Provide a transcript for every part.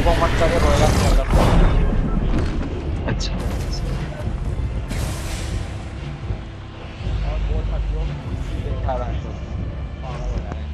वो मत करे रोएगा तो। अच्छा और वो था जो देखा रहा है तो पागल हो जाएगा।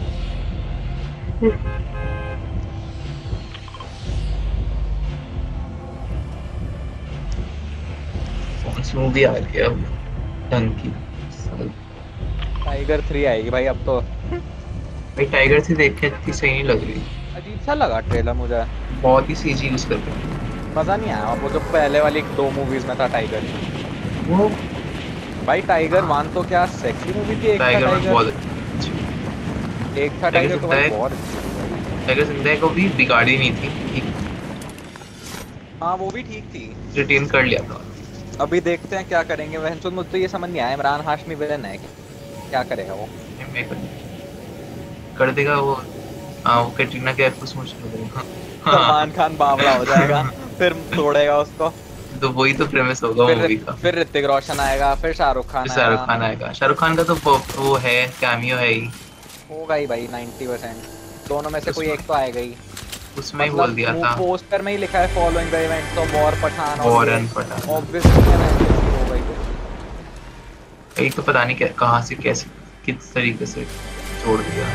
कौन सी मूवी आ रही है अब ढंग की? साल टाइगर 3 आएगी भाई अब तो। भाई टाइगर से देख के इतनी सही नहीं लग रही। अजीब सा लगा ट्रेलर मुझे। बहुत ही सीजी यूज कर रहे हैं। मजा नहीं आया वो जो पहले वाली 2 मूवीज में था टाइगर। वो भाई टाइगर 1 तो क्या सेक्सी मूवी थी। एक था टाइगर में टाइगर। बहुत अच्छी। एक था टाइगर टाइगर तो जिंदा भाई है। बहुत अच्छी थी भाई। टाइगर जिंदा है को भी बिगाड़ी नहीं थी, ठीक हाँ वो भी ठीक थी। रिटेन कर लिया था। अभी देखते हैं क्या करेंगे वह मुझे तो ये समझ नहीं आया इमरान हाशमी विलन है क्या करेगा वो। मैं कर देगा वो। हाँ वो कैटरीना कैफ को समझ कर देगा। सलमान हाँ। खान बावला हो जाएगा। फिर तोड़ेगा उसको। तो वही तो प्रेमिस होगा फिर मूवी का। फिर ऋतिक रोशन आएगा फिर शाहरुख खान फिर शाहरुख आएगा। खान आएगा, शाहरुख खान का तो वो है, कैमियो है ही। होगा ही भाई 90%। दोनों में से कोई उसमें एक तो आएगा ही। उसमें ही बोल मतलब दिया मुंह था। पोस्टर में ही लिखा है following the events of war Pathan और ये वॉरेन पठान। ऑब्वियसली एवेंजर्स ही होगा ही कुछ। यही तो पता नहीं कहाँ से कैसे किस तरीके से जोड़ दिया।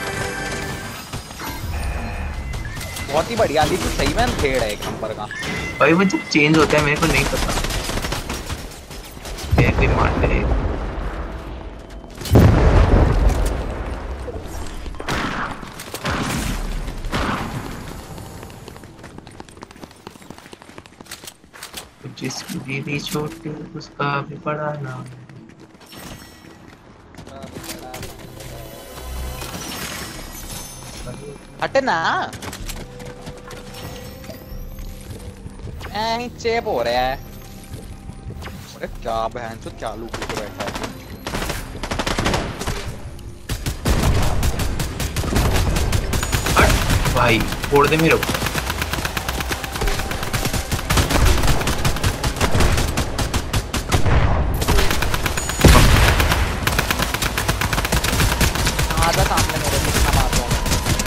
बहुत ही बढ़िया लेकिन सही में अंधेड़ है एक नंबर का। भाई वो जब चेंज होता है मेरे को नहीं पता। ये कोई मान ले। जिसकी दीदी छोटी उसका भी बड़ा नाम। हटना। ही चेप हो रहा है। अरे क्या बहन तो चालू करके बैठा है। हट भाई, छोड़ दे मेरे को। आजा सामने मेरे कितना मारता हूँ।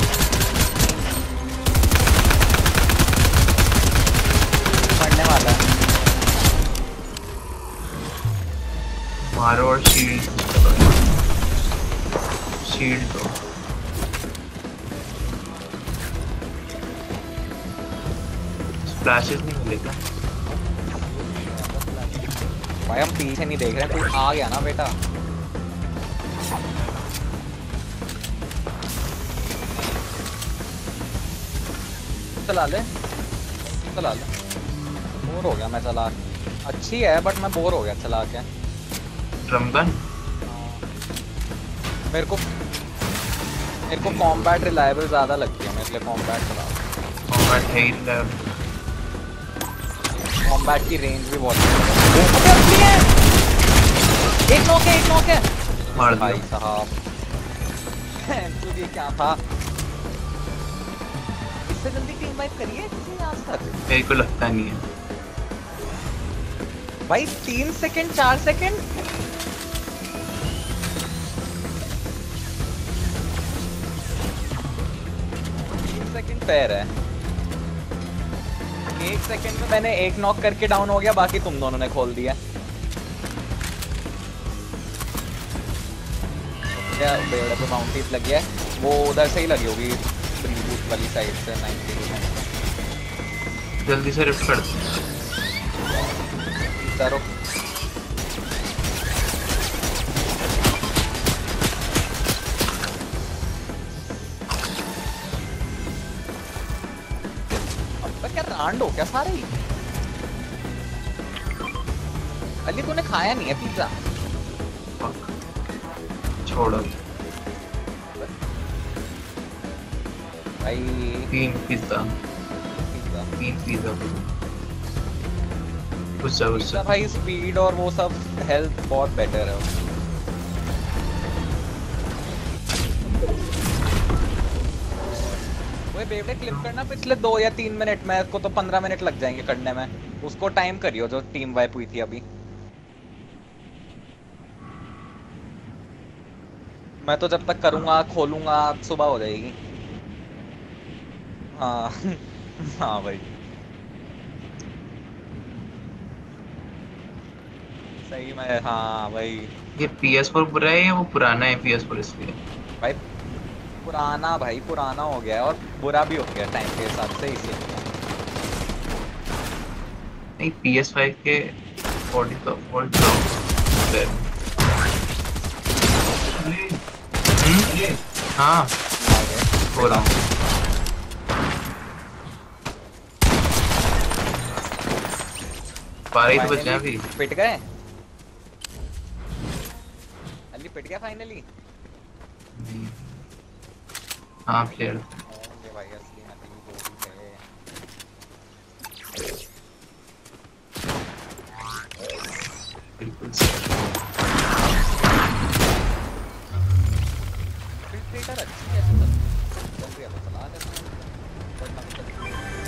पढ़ने वाला है। मारो और शील्ड शील्ड दो। फ्लैशेस नहीं मिलेगा। भाई हम पीछे नहीं देख रहे कोई आ गया ना बेटा। चला ले। चला ले। बोर हो गया मैं चला के। अच्छी है बट मैं बोर हो गया चला के। Drum gun. मेरे को कॉम्बैट रिलायबल ज्यादा लगती है मैं इसलिए कॉम्बैट चला। कॉम्बैट है ही level। कॉम्बैट की रेंज भी बहुत है। एक नॉक है एक नॉक है। मार भाई दिया। साहब। ये क्या था। इससे जल्दी टीम वाइप करिए किसी ने आज तक। मेरे को लगता नहीं है। भाई 3 सेकंड 4 सेकंड। 3 सेकंड फेयर है। 1 सेकंड में मैंने एक नॉक करके डाउन हो गया बाकी तुम दोनों ने खोल दिया। क्या बेड़ा पे बाउंटीज लगी है। वो उधर से ही लगी होगी रिबूट वाली साइड से 90%। जल्दी से रिफ्ट कर दो। चलो अब तक क्या रांड हो क्या सारे ही। अली तूने खाया नहीं है पिज्जा। छोड़ो। भाई 3 पिज्जा। Pizza 3 pizza. गुस्सा गुस्सा। पिज्जा भाई स्पीड और वो सब हेल्थ बहुत बेटर है। वो बेवड़े क्लिप करना पिछले 2 या 3 मिनट में को तो 15 मिनट लग जाएंगे करने में। उसको टाइम करियो जो टीम वाइप हुई थी अभी। मैं तो जब तक करूंगा खोलूंगा सुबह हो जाएगी। हाँ। हाँ भाई सही में, हाँ भाई। ये PS4 बुरा है या वो पुराना है PS4 इसलिए? भाई पुराना, भाई पुराना हो गया है और बुरा भी हो गया टाइम के हिसाब से, इसीलिए। नहीं, PS5 के 40 का फॉल्ट हाँ हो रहा हूँ। बारह ही तो बचे हैं अभी। पिट गए अली, पिट गया फाइनली। नहीं। हाँ प्लेयर होंगे भाई, असली में तीन जो भी है। बिल्कुल इन्फिल्ट्रेटर अच्छी है, ऐसे चल रही है तो चला लेते हैं, वरना तो चलेगी।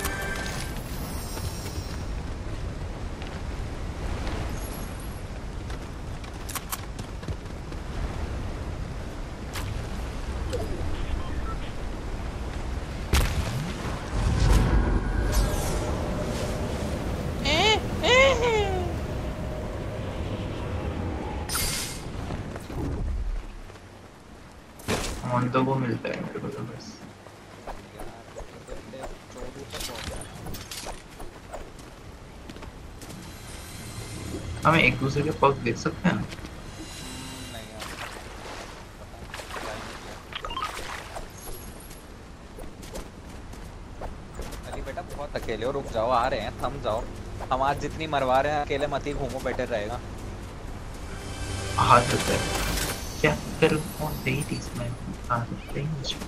ऑन तो वो मिलता है मेरे को तो बस। यार बंदे चोरू तक पहुंच जाना। हमें एक दूसरे के पग देख सकते हैं? नहीं यार, पता नहीं, ट्राई नहीं किया। अली बेटा बहुत अकेले हो, रुक जाओ, आ रहे हैं, थम जाओ। हम आज जितनी मरवा रहे हैं, अकेले मत ही घूमो, बेटर रहेगा। हाथ होता है क्या करूँ और सही थी इसमें हाथ होता ही मुझे।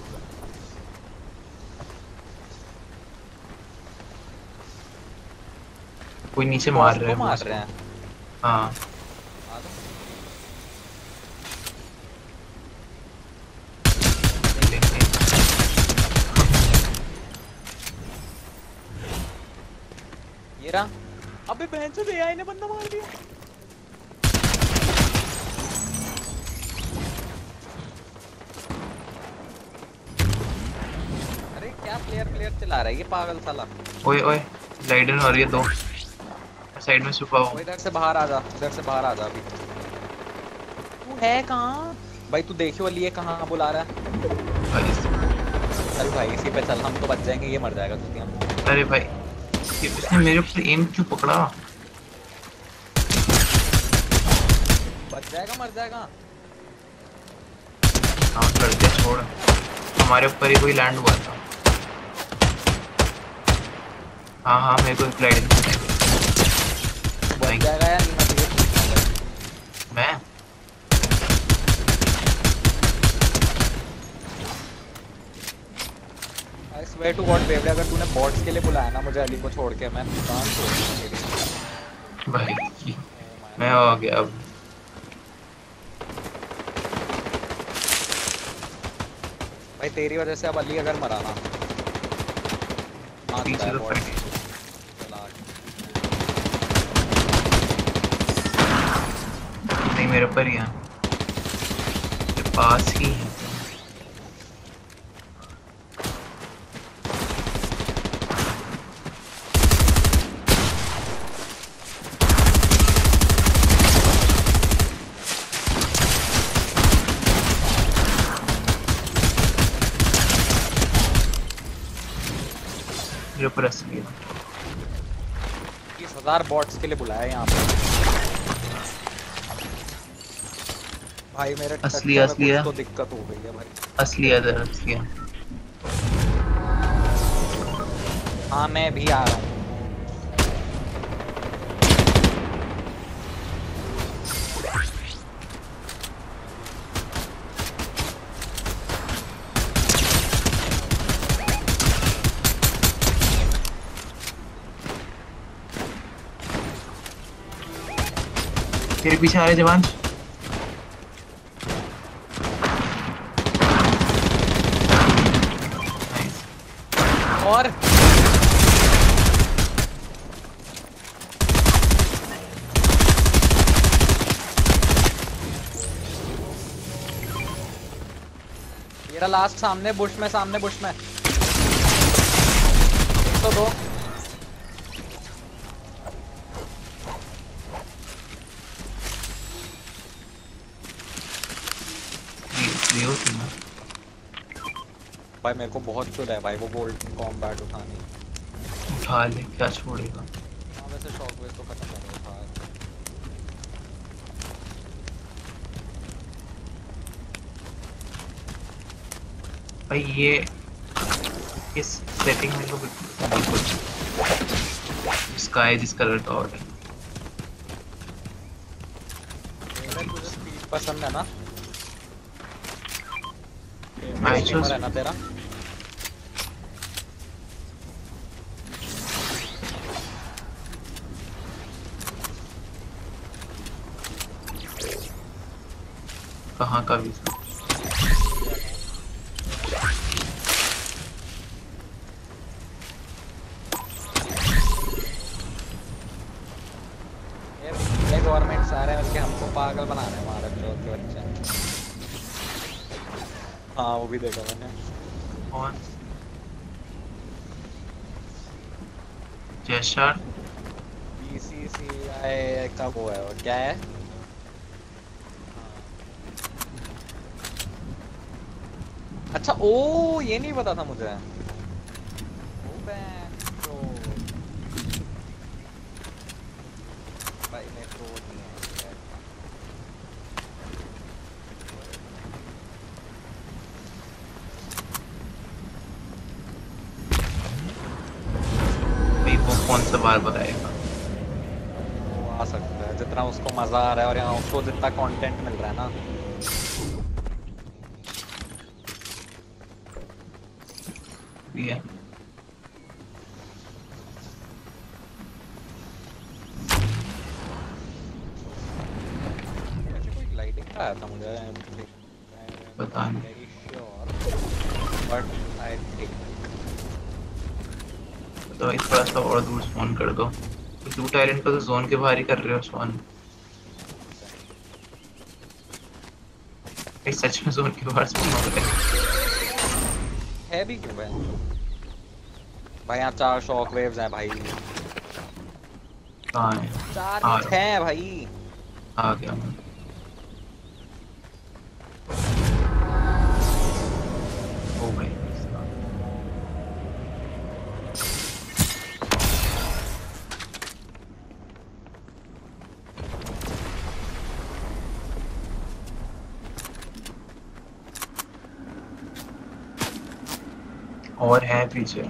कोई नीचे मार रहा है, मार रहे हैं। हाँ आ दो। लेकिन ये रहा। अबे बहन से एआई ने बंदा मार दिया। अरे क्या प्लेयर प्लेयर चला रहा है ये पागल साला। ओए ओए लाइडन और ये दो साइड में छुपा वो हो। इधर से बाहर आ जा, इधर से बाहर आ जा अभी। तू है कहाँ भाई? तू देखियो अली ये कहाँ बुला रहा है। चल भाई इसी पे चल, हम तो बच जाएंगे, ये मर जाएगा तुझे हम। अरे भाई ये इसने मेरे ऊपर एम क्यों पकड़ा? बच जाएगा, मर जाएगा। हाँ लड़के छोड़, हमारे ऊपर ही कोई लैंड हुआ था। हाँ हाँ मेरे को एक लाइडन बच जाएगा या नहीं मर? मैं आई स्वेयर टू गॉड बेवड़े, अगर तूने बॉट्स के लिए बुलाया ना मुझे अली को छोड़ के, मैं दुकान छोड़ दूंगी। भाई मैं हो गया अब। भाई तेरी वजह से अब अली अगर मरा ना, पीछे तो फाइट नहीं मेरे ऊपर ही है, मेरे पास ही है। मेरे ऊपर असली है। 30,000 बॉट्स के लिए बुलाया यहाँ पे भाई। मेरे असली टक्कर में असली कुछ है, तो दिक्कत हो गई है भाई। असली है इधर, असली है। हाँ मैं भी आ रहा हूँ। तेरे पीछे आ रहे जवान। और मेरा लास्ट सामने बुश में, सामने बुश में। तो दो। ये होती ना भाई मेरे को बहुत चुल है भाई वो बोल्ट कॉम्बैट उठानी। उठा ले, क्या छोड़ेगा। हाँ वैसे शॉकवेव तो खत्म हो गया था। भाई ये इस सेटिंग में तो बिल्कुल स्काई जिस कलर का ऑर्डर। तुझे स्पीड पसंद है ना? आई स्ट्रीमर है ना तेरा? कहाँ का वीजा? ये गवर्नमेंट सारे मिलके हमको पागल बना रहे हैं हमारे के बच्चे। हाँ वो भी देखा मैंने। कौन? जैशार BCCI का वो है और क्या है? अच्छा ओ ये नहीं पता था मुझे। ओ तो भाई मेरे को नहीं है। भाई वो कौन सा बार बताएगा? वो आ सकता है जितना उसको मजा आ रहा है और यहाँ उसको जितना कंटेंट मिल रहा है ना। है कोई लाइटिंग का आया था मुझे पता नहीं। Very sure but I think तो भाई थोड़ा सा और दूर स्पॉन कर दो। टू टायरेंट का तो जोन के बाहर ही कर रहे हो स्पॉन। भाई सच में जोन के बाहर स्पॉन हो गए है भी क्यों भाई? भाई यहाँ 4 शॉक वेव्स हैं भाई। कहाँ है? 4 नहीं 6 हैं भाई। आ गया मैं। ओ भाई और है पीछे।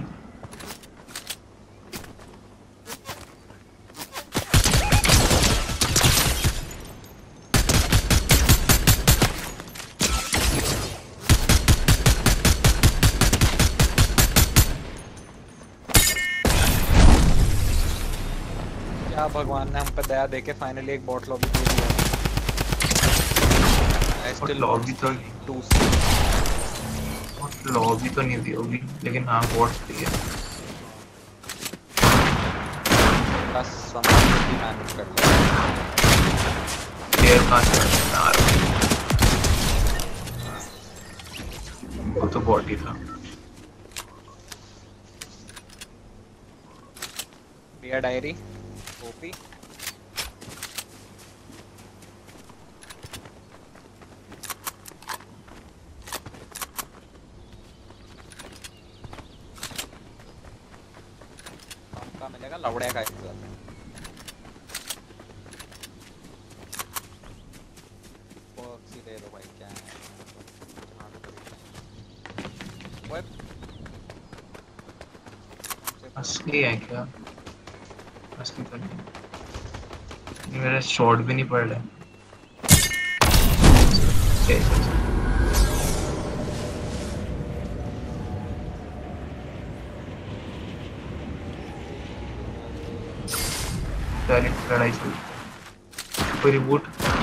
क्या भगवान ने हम पे दया देके फाइनली एक बॉट लॉबी दे दिया। और लॉबी तो लॉबी तो नहीं दी होगी लेकिन हाँ बोर्ड दी है। बस समझ भी मैनेज कर लिया। प्लेयर कहाँ से आ रहा है? वो तो बॉडी था। बियर डायरी ओपी का मिलेगा लवड़े का एक बॉक्स ही दे दो भाई क्या है। वेब असली है क्या? असली तो नहीं। मेरा शॉट भी नहीं पड़ रहा है। लड़ाई चल रही है। कोई रिबूट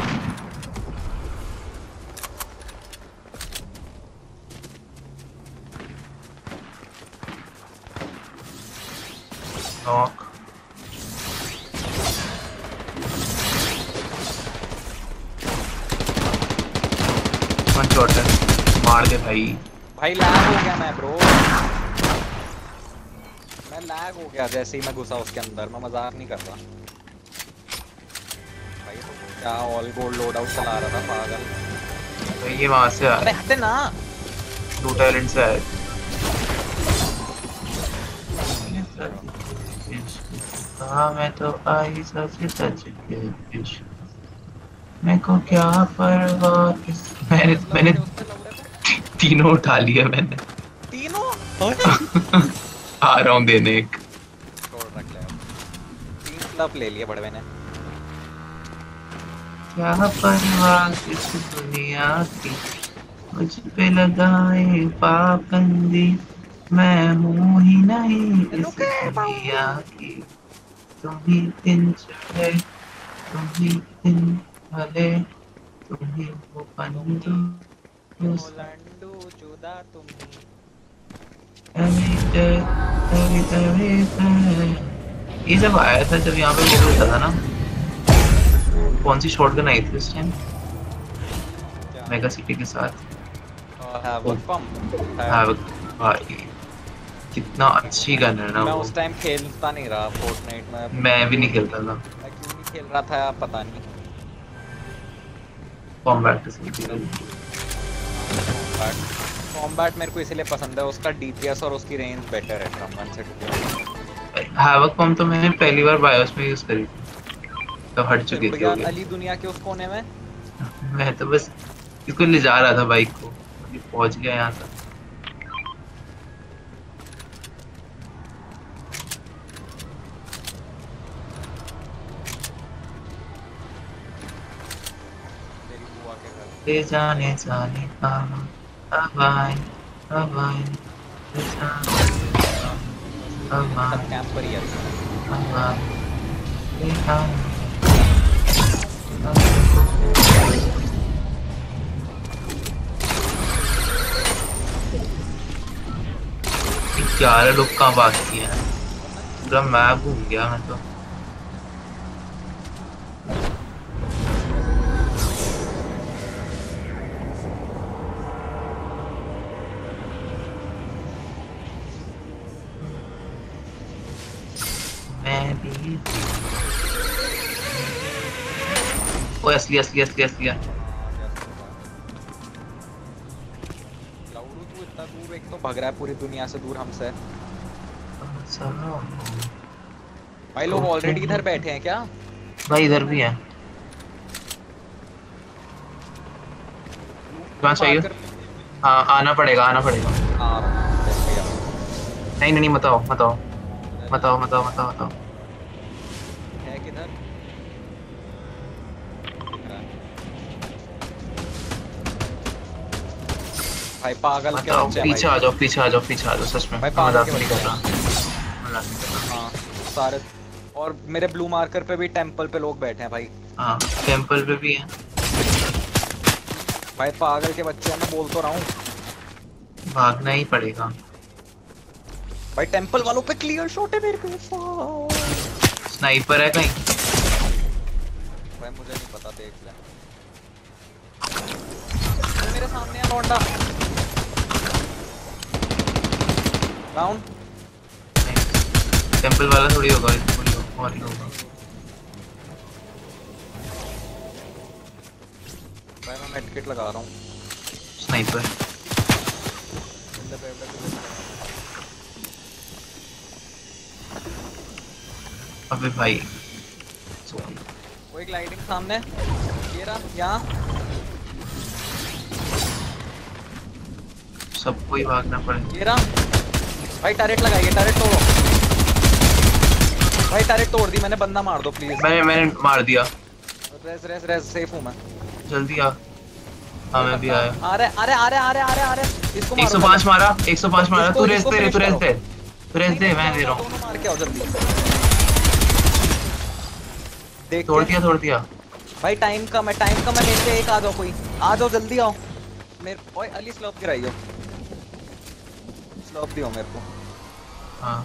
नॉक वन शॉट है। मार दे भाई। भाई लैग हो गया मैं ब्रो। मैं लैग हो गया जैसे ही मैं घुसा उसके अंदर, मैं मजाक नहीं कर रहा भाई। तो क्या ऑल गोल्ड लोड आउट चला रहा था पागल। तो ये वहां से अरे आया, हटे ना। टू टैलेंट से आया। हाँ मैं तो आई सच सच के इश्क, मेरे को क्या परवाह इस, मैंने लौड़े उससे लौड़े पे तीनों उठा लिया मैंने। तीनों आ रहा हूँ देने एक। छोड़ रख ले अब। 3 क्लब ले लिए बड़वे ने। क्या परवाह इस दुनिया की, मुझ पे लगाए पाबंदी, मैं हूँ ही नहीं इस रुके बाबू। दुनिया की, तुम ही दिन चढ़े, तुम ही दिन ढले, तुम ही वो तुम ही बंधु, हो लंडू जुदा तुम ही। ये जब आया था, जब यहाँ पे वो होता था ना, कौन सी शॉटगन आई थी उस टाइम क्या मेगा सिटी के साथ? हैवक पम हैवक, भाई कितना अच्छी गन है ना मैं वो। उस टाइम खेलता नहीं रहा फोर्टनाइट में। मैं भी नहीं खेलता था। मैं क्यों नहीं खेल रहा था पता नहीं। कॉम्बैट कॉम्बैट कॉम्बैट मेरे को इसलिए पसंद है, उसका डीपीएस और उसकी रेंज बेटर है ड्रम गन से। हैवक पम तो मैंने पहली बार बायोस में यूज करी थी, तो हट फिर चुकी थी भैया हो गया। अली दुनिया के उस कोने में। मैं तो बस इसको ले जा रहा था बाइक को, अभी पहुंच गया यहाँ तक। तेरी बुआ के घर। ले जाने जाने कहाँ, अब आए, अब आए, ले जाने, अब सब आए, कैंप पर ही है। अब आए, ले जाने, अब 11 लोग कहाँ बाकी हैं? पूरा मैप घूम गया मैं तो। मैं भी, ओए असली असली असली असली है। लाउडू तू इतना दूर एक तो भग रहा है पूरी दुनिया से दूर हमसे। चलो भाई लोग ऑलरेडी इधर बैठे हैं क्या? भाई, इधर भी है। कहाँ चाहिए? मार्कर। हाँ आना पड़ेगा, आना पड़ेगा। हाँ भैया। नहीं नहीं नहीं, मत आओ मत आओ मत आओ मत आओ मत आओ मत आओ। है किधर? दिख रहा है। भाई पागल मत के आओ, बच्चे हैं पीछे भाई। आ जाओ, पीछे आ जाओ, पीछे आ जाओ, सच में भाई मैं पागल मजाक के नहीं बच्चे कर रहा, हैं। मजाक नहीं कर रहा। हाँ सारे। और मेरे ब्लू मार्कर पे भी टेंपल पे लोग बैठे हैं भाई। हाँ टेम्पल पे भी है। भाई पागल के बच्चे हैं, मैं बोल तो रहा हूँ। भागना ही पड़ेगा। भाई टेंपल वालों पे क्लियर शॉट है मेरे को। स्नाइपर है कहीं? भाई मुझे नहीं पता, देख ले। अरे मेरे सामने है लौंडा। डाउन। टेम्पल वाला थोड़ी होगा, थोड़ी और ही होगा। भाई मैं मेडकिट लगा रहा हूँ। स्नाइपर। अबे भाई, कोई ग्लाइडिंग सामने। ये रहा यहाँ। सबको ही भागना पड़ेगा। ये रहा। भाई टैरेट लगाइए, टैरेट तोड़ो। भाई टैरेट तोड़ दी मैंने, बंदा मार दो प्लीज। मैंने मार दिया। रेस रेस रेस, सेफ हूँ मैं। जल्दी आ। हाँ मैं भी आया। आ रहे आ रहे आ रहे आ रहे आ रहे आ रहे। इसको मारो 105 मारा, 105 मारा। तू रेस इसको दे, तू finish रेस करो। दे, तू रेस दे, मैं दे रहा हूँ। दोनों मार के आओ जल्दी। देख तोड़ के। दिया, तोड़ दिया। भाई टाइम कम है, टाइम कम है। मेरे से एक आ जाओ, कोई आ जाओ, जल्दी आओ। मेरे ओए अली स्लोप गिराइयो, स्लोप दियो मेरे को। हाँ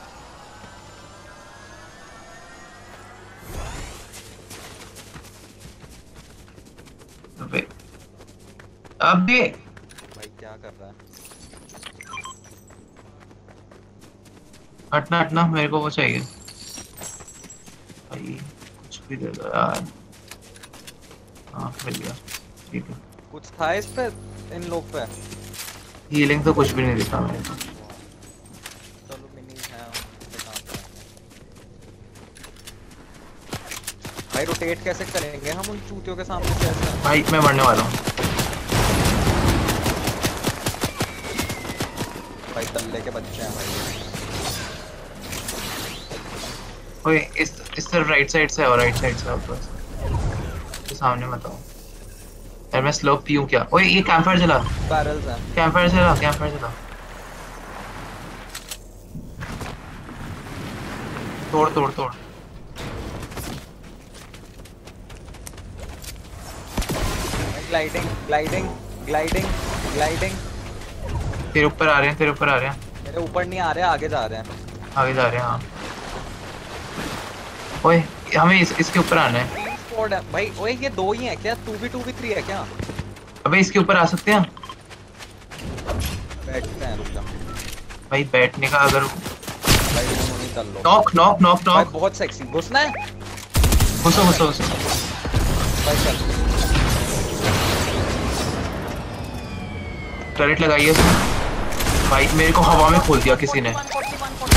अबे, अबे भाई क्या कर रहा है? हटना हटना, मेरे को वो चाहिए भाई, कुछ भी दे दो यार। हाँ मिल गया, ठीक है। कुछ था इस पे, इन लोग पे? हीलिंग तो कुछ भी नहीं दिखा मेरे को। चलो मिनीज है उन पे काम करेंगे। भाई रोटेट कैसे करेंगे हम उन चूतियों के सामने से ऐसे? भाई मैं मरने वाला हूँ। भाई तल्ले के बच्चे हैं भाई। ओए इस तरफ राइट साइड से आओ, राइट साइड से आओ बस। तो सामने मत आओ यार, मैं स्लो पीऊँ क्या? ओए ये कैंपफायर जला, बैरल्स हैं। कैंपफायर जला, कैंपफायर जला। तोड़ तोड़ तोड़। Gliding gliding gliding gliding. तेरे ऊपर आ रहे हैं, तेरे ऊपर आ रहे हैं। मेरे ऊपर नहीं आ रहे, आगे जा रहे हैं। आगे जा रहे हैं हाँ। ओए हमें इसके ऊपर आना है। टीम स्क्वाड है भाई। ओए ये दो ही है क्या? 2v3 है क्या? अबे इसके ऊपर आ सकते हैं बैठते हैं, रुक जा। भाई, बैठने का अगर। भाई दोनों नहीं चल लो। नॉक नॉक नॉक भाई नॉक। बहुत सेक्सी घुसना है। घुसो घुसो घुसो। भाई चल। टर्रेट लगाई है उसने। भाई मेरे को हवा में खोल दिया किसी ने। 140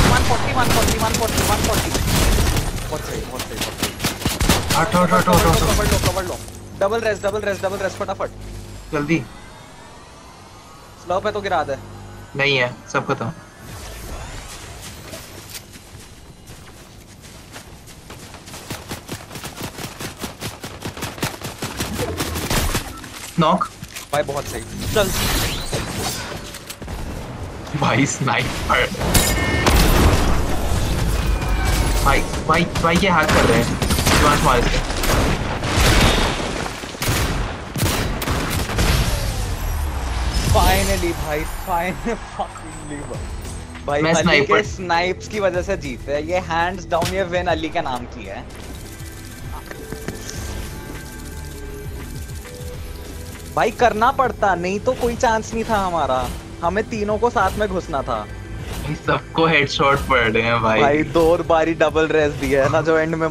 बहुत सही बहुत सही बहुत सही। हटो हटो हटो हटो। कवर लो। डबल रेस फटाफट। जल्दी। स्लो पे तो गिरा दे। नहीं है, सब खत्म। नॉक। भाई बहुत सही चल। भाई स्नाइपर। भाई भाई भाई ये हैक कर रहे हैं। दिमाग मार इसके। फाइनली भाई फाइनली भाई मैं अली के स्नाइपर। स्नाइप्स की वजह से जीते। ये हैंड्स डाउन ये विन अली के नाम की है। भाई करना पड़ता, नहीं तो कोई चांस नहीं था हमारा। हमें तीनों को साथ में घुसना था। सबको हेडशॉट पड़ रहे हैं भाई। भाई 2 बारी डबल रेस दिया है ना जो एंड में